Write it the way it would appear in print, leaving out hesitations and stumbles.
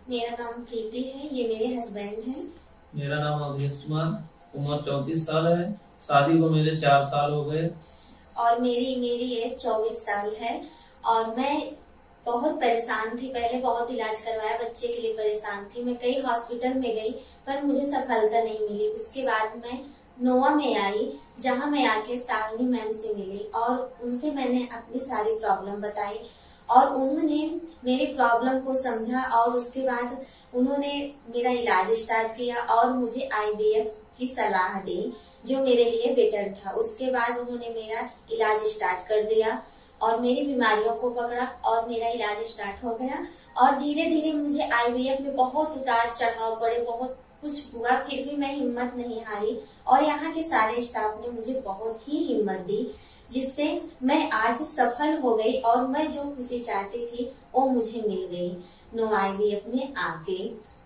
मेरा नाम प्रीति है, ये मेरे हस्बैंड हैं। मेरा नाम अवधेश कुमार, उम्र 34 साल है। शादी को मेरे 4 साल हो गए। और मेरी एज 24 साल है। और मैं बहुत परेशान थी, पहले बहुत इलाज करवाया, बच्चे के लिए परेशान थी। मैं कई हॉस्पिटल में गई पर मुझे सफलता नहीं मिली। उसके बाद मैं नोवा में आई, जहां मैं आके शालिनी मैम से मिली और उनसे मैंने अपनी सारी प्रॉब्लम बताई और उन्होंने मेरी प्रॉब्लम को समझा और उसके बाद उन्होंने मेरा इलाज स्टार्ट किया और मुझे IVF की सलाह दी जो मेरे लिए बेटर था। उसके बाद उन्होंने मेरा इलाज स्टार्ट कर दिया और मेरी बीमारियों को पकड़ा और मेरा इलाज स्टार्ट हो गया। और धीरे धीरे मुझे IVF में बहुत उतार चढ़ाव पड़े, बहुत कुछ हुआ, फिर भी मैं हिम्मत नहीं हारी और यहाँ के सारे स्टाफ ने मुझे बहुत ही हिम्मत दी, जिससे मैं आज सफल हो गई और मैं जो खुशी चाहती थी वो मुझे मिल गई नोवा IVF में आके।